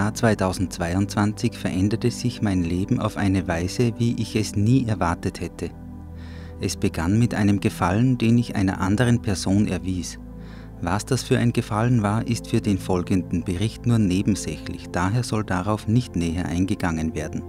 Jahr 2022 veränderte sich mein Leben auf eine Weise, wie ich es nie erwartet hätte. Es begann mit einem Gefallen, den ich einer anderen Person erwies. Was das für ein Gefallen war, ist für den folgenden Bericht nur nebensächlich, daher soll darauf nicht näher eingegangen werden.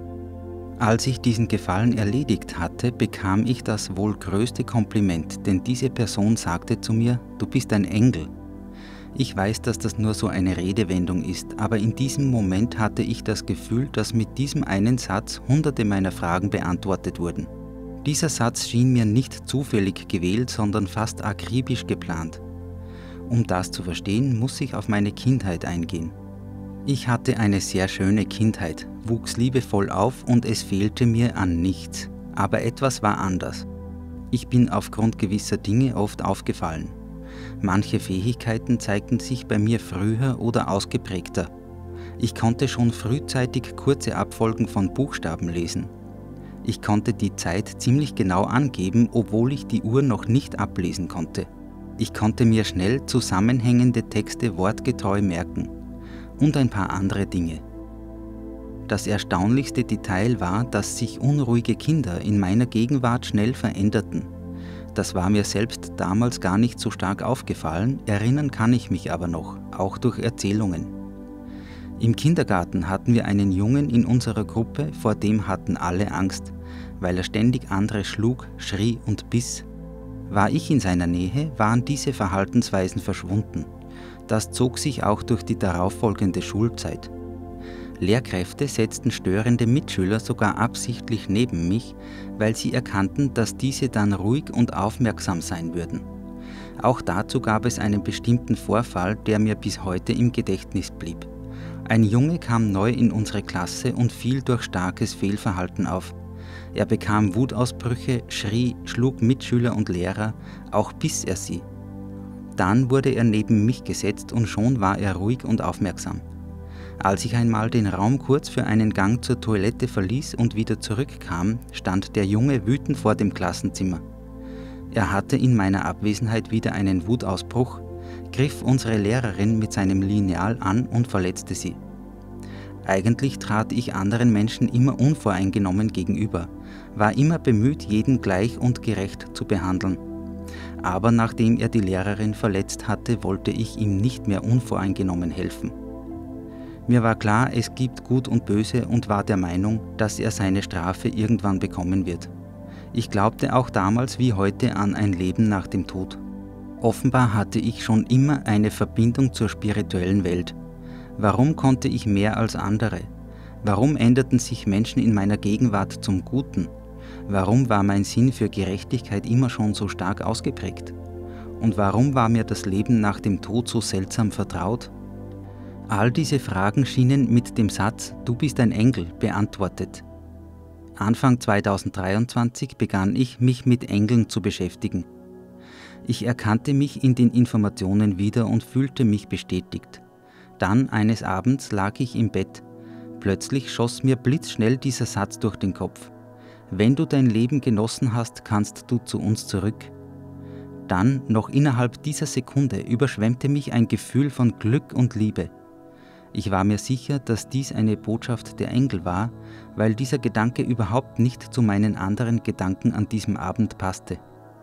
Als ich diesen Gefallen erledigt hatte, bekam ich das wohl größte Kompliment, denn diese Person sagte zu mir: „Du bist ein Engel." Ich weiß, dass das nur so eine Redewendung ist, aber in diesem Moment hatte ich das Gefühl, dass mit diesem einen Satz hunderte meiner Fragen beantwortet wurden. Dieser Satz schien mir nicht zufällig gewählt, sondern fast akribisch geplant. Um das zu verstehen, muss ich auf meine Kindheit eingehen. Ich hatte eine sehr schöne Kindheit, wuchs liebevoll auf und es fehlte mir an nichts. Aber etwas war anders. Ich bin aufgrund gewisser Dinge oft aufgefallen. Manche Fähigkeiten zeigten sich bei mir früher oder ausgeprägter. Ich konnte schon frühzeitig kurze Abfolgen von Buchstaben lesen. Ich konnte die Zeit ziemlich genau angeben, obwohl ich die Uhr noch nicht ablesen konnte. Ich konnte mir schnell zusammenhängende Texte wortgetreu merken und ein paar andere Dinge. Das erstaunlichste Detail war, dass sich unruhige Kinder in meiner Gegenwart schnell veränderten. Das war mir selbst damals gar nicht so stark aufgefallen, erinnern kann ich mich aber noch, auch durch Erzählungen. Im Kindergarten hatten wir einen Jungen in unserer Gruppe, vor dem hatten alle Angst, weil er ständig andere schlug, schrie und biss. War ich in seiner Nähe, waren diese Verhaltensweisen verschwunden. Das zog sich auch durch die darauffolgende Schulzeit. Lehrkräfte setzten störende Mitschüler sogar absichtlich neben mich, weil sie erkannten, dass diese dann ruhig und aufmerksam sein würden. Auch dazu gab es einen bestimmten Vorfall, der mir bis heute im Gedächtnis blieb. Ein Junge kam neu in unsere Klasse und fiel durch starkes Fehlverhalten auf. Er bekam Wutausbrüche, schrie, schlug Mitschüler und Lehrer, auch biss er sie. Dann wurde er neben mich gesetzt und schon war er ruhig und aufmerksam. Als ich einmal den Raum kurz für einen Gang zur Toilette verließ und wieder zurückkam, stand der Junge wütend vor dem Klassenzimmer. Er hatte in meiner Abwesenheit wieder einen Wutausbruch, griff unsere Lehrerin mit seinem Lineal an und verletzte sie. Eigentlich trat ich anderen Menschen immer unvoreingenommen gegenüber, war immer bemüht, jeden gleich und gerecht zu behandeln. Aber nachdem er die Lehrerin verletzt hatte, wollte ich ihm nicht mehr unvoreingenommen helfen. Mir war klar, es gibt Gut und Böse und war der Meinung, dass er seine Strafe irgendwann bekommen wird. Ich glaubte auch damals wie heute an ein Leben nach dem Tod. Offenbar hatte ich schon immer eine Verbindung zur spirituellen Welt. Warum konnte ich mehr als andere? Warum änderten sich Menschen in meiner Gegenwart zum Guten? Warum war mein Sinn für Gerechtigkeit immer schon so stark ausgeprägt? Und warum war mir das Leben nach dem Tod so seltsam vertraut? All diese Fragen schienen mit dem Satz „Du bist ein Engel" beantwortet. Anfang 2023 begann ich, mich mit Engeln zu beschäftigen. Ich erkannte mich in den Informationen wieder und fühlte mich bestätigt. Dann eines Abends lag ich im Bett. Plötzlich schoss mir blitzschnell dieser Satz durch den Kopf: „Wenn du dein Leben genossen hast, kannst du zu uns zurück." Dann, noch innerhalb dieser Sekunde, überschwemmte mich ein Gefühl von Glück und Liebe. Ich war mir sicher, dass dies eine Botschaft der Engel war, weil dieser Gedanke überhaupt nicht zu meinen anderen Gedanken an diesem Abend passte.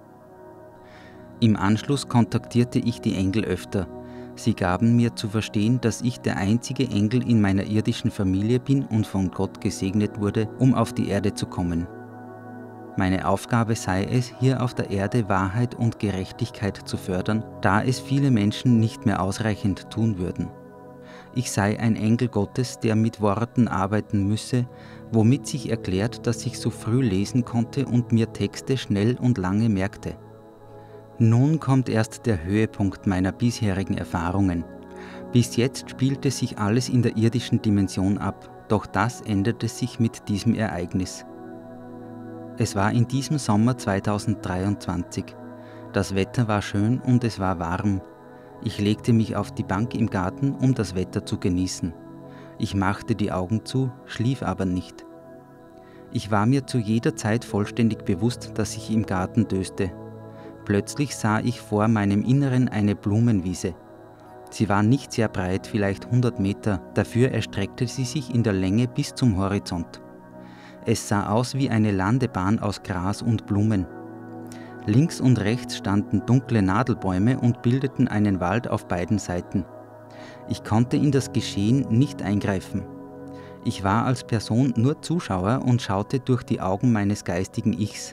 Im Anschluss kontaktierte ich die Engel öfter. Sie gaben mir zu verstehen, dass ich der einzige Engel in meiner irdischen Familie bin und von Gott gesegnet wurde, um auf die Erde zu kommen. Meine Aufgabe sei es, hier auf der Erde Wahrheit und Gerechtigkeit zu fördern, da es viele Menschen nicht mehr ausreichend tun würden. Ich sei ein Engel Gottes, der mit Worten arbeiten müsse, womit sich erklärt, dass ich so früh lesen konnte und mir Texte schnell und lange merkte. Nun kommt erst der Höhepunkt meiner bisherigen Erfahrungen. Bis jetzt spielte sich alles in der irdischen Dimension ab, doch das änderte sich mit diesem Ereignis. Es war in diesem Sommer 2023. Das Wetter war schön und es war warm. Ich legte mich auf die Bank im Garten, um das Wetter zu genießen. Ich machte die Augen zu, schlief aber nicht. Ich war mir zu jeder Zeit vollständig bewusst, dass ich im Garten döste. Plötzlich sah ich vor meinem Inneren eine Blumenwiese. Sie war nicht sehr breit, vielleicht 100 Meter, dafür erstreckte sie sich in der Länge bis zum Horizont. Es sah aus wie eine Landebahn aus Gras und Blumen. Links und rechts standen dunkle Nadelbäume und bildeten einen Wald auf beiden Seiten. Ich konnte in das Geschehen nicht eingreifen. Ich war als Person nur Zuschauer und schaute durch die Augen meines geistigen Ichs.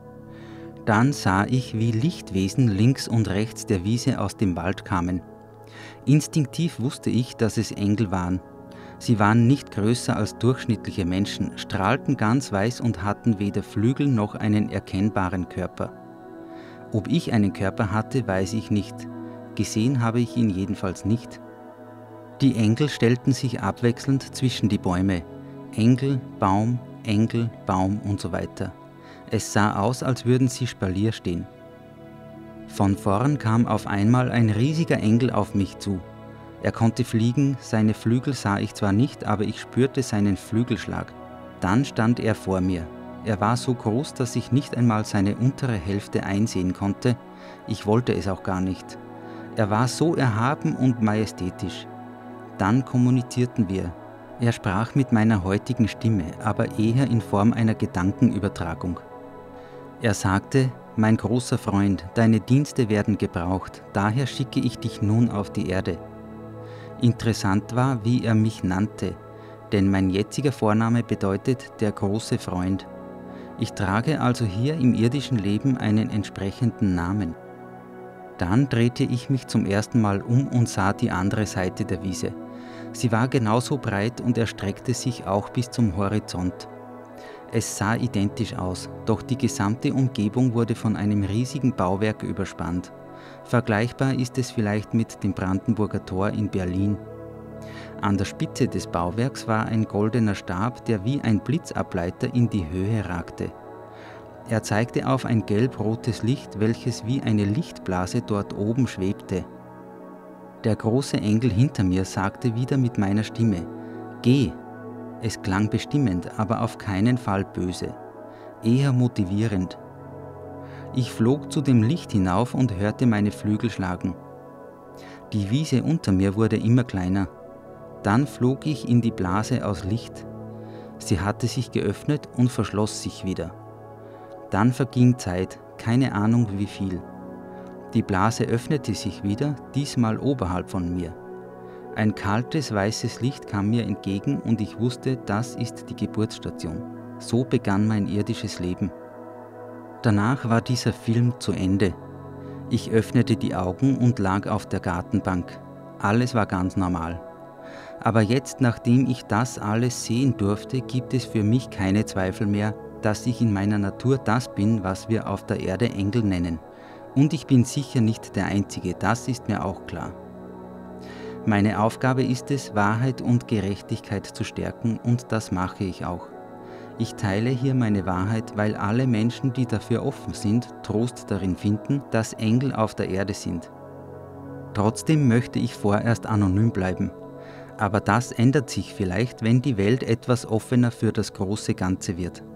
Dann sah ich, wie Lichtwesen links und rechts der Wiese aus dem Wald kamen. Instinktiv wusste ich, dass es Engel waren. Sie waren nicht größer als durchschnittliche Menschen, strahlten ganz weiß und hatten weder Flügel noch einen erkennbaren Körper. Ob ich einen Körper hatte, weiß ich nicht. Gesehen habe ich ihn jedenfalls nicht. Die Engel stellten sich abwechselnd zwischen die Bäume. Engel, Baum und so weiter. Es sah aus, als würden sie Spalier stehen. Von vorn kam auf einmal ein riesiger Engel auf mich zu. Er konnte fliegen, seine Flügel sah ich zwar nicht, aber ich spürte seinen Flügelschlag. Dann stand er vor mir. Er war so groß, dass ich nicht einmal seine untere Hälfte einsehen konnte. Ich wollte es auch gar nicht. Er war so erhaben und majestätisch. Dann kommunizierten wir. Er sprach mit meiner heutigen Stimme, aber eher in Form einer Gedankenübertragung. Er sagte: Mein großer Freund, deine Dienste werden gebraucht, daher schicke ich dich nun auf die Erde. Interessant war, wie er mich nannte, denn mein jetziger Vorname bedeutet der große Freund. Ich trage also hier im irdischen Leben einen entsprechenden Namen. Dann drehte ich mich zum ersten Mal um und sah die andere Seite der Wiese. Sie war genauso breit und erstreckte sich auch bis zum Horizont. Es sah identisch aus, doch die gesamte Umgebung wurde von einem riesigen Bauwerk überspannt. Vergleichbar ist es vielleicht mit dem Brandenburger Tor in Berlin. An der Spitze des Bauwerks war ein goldener Stab, der wie ein Blitzableiter in die Höhe ragte. Er zeigte auf ein gelb-rotes Licht, welches wie eine Lichtblase dort oben schwebte. Der große Engel hinter mir sagte wieder mit meiner Stimme: Geh! Es klang bestimmend, aber auf keinen Fall böse, eher motivierend. Ich flog zu dem Licht hinauf und hörte meine Flügel schlagen. Die Wiese unter mir wurde immer kleiner. Dann flog ich in die Blase aus Licht. Sie hatte sich geöffnet und verschloss sich wieder. Dann verging Zeit, keine Ahnung wie viel. Die Blase öffnete sich wieder, diesmal oberhalb von mir. Ein kaltes, weißes Licht kam mir entgegen und ich wusste, das ist die Geburtsstation. So begann mein irdisches Leben. Danach war dieser Film zu Ende. Ich öffnete die Augen und lag auf der Gartenbank. Alles war ganz normal. Aber jetzt, nachdem ich das alles sehen durfte, gibt es für mich keine Zweifel mehr, dass ich in meiner Natur das bin, was wir auf der Erde Engel nennen. Und ich bin sicher nicht der Einzige, das ist mir auch klar. Meine Aufgabe ist es, Wahrheit und Gerechtigkeit zu stärken, und das mache ich auch. Ich teile hier meine Wahrheit, weil alle Menschen, die dafür offen sind, Trost darin finden, dass Engel auf der Erde sind. Trotzdem möchte ich vorerst anonym bleiben. Aber das ändert sich vielleicht, wenn die Welt etwas offener für das große Ganze wird.